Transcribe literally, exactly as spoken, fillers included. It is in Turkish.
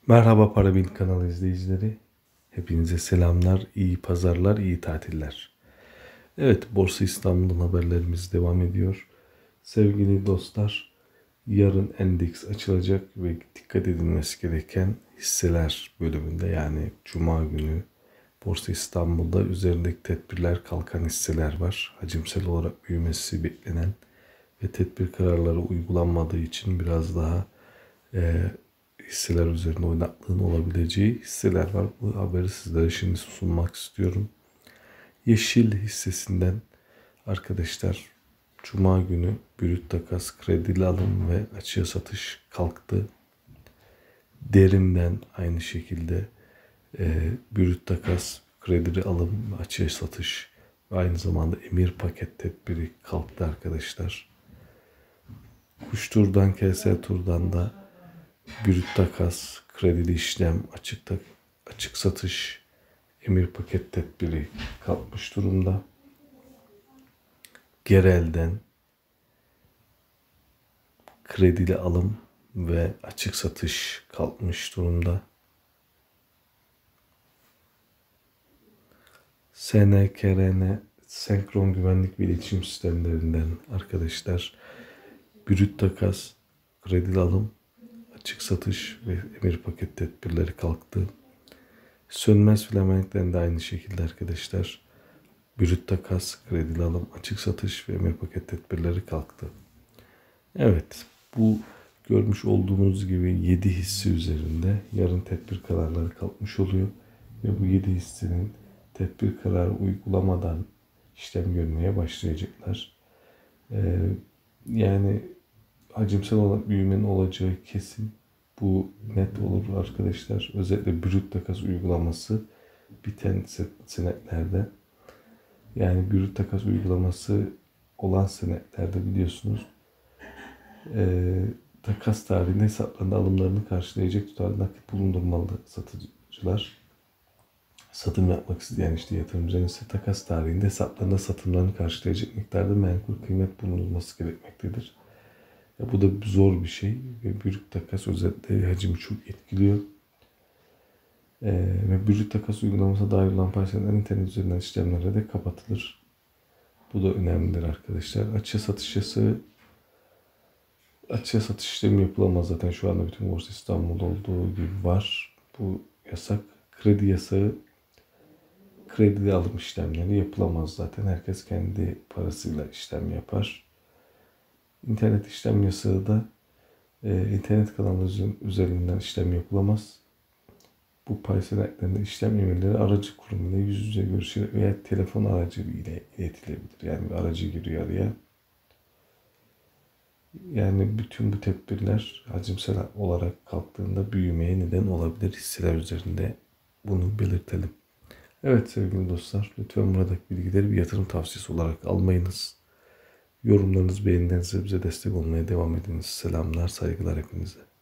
Merhaba Parabil kanalı izleyicileri. Hepinize selamlar, iyi pazarlar, iyi tatiller. Evet, Borsa İstanbul'un haberlerimiz devam ediyor. Sevgili dostlar, yarın endeks açılacak ve dikkat edilmesi gereken hisseler bölümünde, yani Cuma günü Borsa İstanbul'da üzerindeki tedbirler kalkan hisseler var. Hacimsel olarak büyümesi beklenen ve tedbir kararları uygulanmadığı için biraz daha e, hisseler üzerinde oynaklığın olabileceği hisseler var. Bu haberi sizlere şimdi sunmak istiyorum. Yeşil hissesinden arkadaşlar, Cuma günü brüt takas, kredili alım ve açığa satış kalktı. Derinden aynı şekilde e, brüt takas, kredili alım ve açığa satış ve aynı zamanda emir paket tedbiri kalktı arkadaşlar. Kuştur'dan, K S Tur'dan da brüt takas, kredili işlem, açık, tak, açık satış, emir paket tedbiri kalkmış durumda. Gerel'den kredili alım ve açık satış kalkmış durumda. S N K R N, Senkron Güvenlik ve İletişim Sistemlerinden arkadaşlar, brüt takas, kredili alım, açık satış ve emir paket tedbirleri kalktı. Sönmez Filamenk'ten de aynı şekilde arkadaşlar, brüt takas, kredili alım, açık satış ve emir paket tedbirleri kalktı. Evet, bu görmüş olduğunuz gibi yedi hisse üzerinde yarın tedbir kararları kalkmış oluyor. Ve bu yedi hissenin tedbir kararı uygulamadan işlem görmeye başlayacaklar. Ee, yani hacimsel olarak büyümenin olacağı kesin. Bu net olur arkadaşlar. Özellikle brüt takas uygulaması biten senetlerde, yani brüt takas uygulaması olan senetlerde biliyorsunuz e, takas tarihinde hesaplarında alımlarını karşılayacak tutarda nakit bulundurmalı satıcılar. Satım yapmak isteyen işte yatırımcıların ise takas tarihinde hesaplarında satımlarını karşılayacak miktarda menkul kıymet bulundurması gerekmektedir. Ya bu da zor bir şey ve brüt takas özellikle hacimi çok etkiliyor. Ee, ve brüt takas uygulamasına dahil olan parseller internet üzerinden işlemlere de kapatılır. Bu da önemlidir arkadaşlar. Açığa satış yasağı, açığa satış işlemi yapılamaz zaten, şu anda bütün Borsa İstanbul'da olduğu gibi var. Bu yasak. Kredi yasağı, kredi alım işlemleri yapılamaz zaten. Herkes kendi parasıyla işlem yapar. İnternet işlem yasağı da e, internet kanalları üzerinden işlem yapılamaz. Bu pay senetlerinde işlem emirleri aracı kurum ile yüz yüze görüşerek veya telefon aracı ile iletilebilir. Yani bir aracı giriyor araya. Yani bütün bu tedbirler hacimsel olarak kalktığında büyümeye neden olabilir hisseler üzerinde. Bunu belirtelim. Evet sevgili dostlar, lütfen buradaki bilgileri bir yatırım tavsiyesi olarak almayınız. Yorumlarınız, beğenilerinizle bize destek olmaya devam ediniz. Selamlar, saygılar hepinize.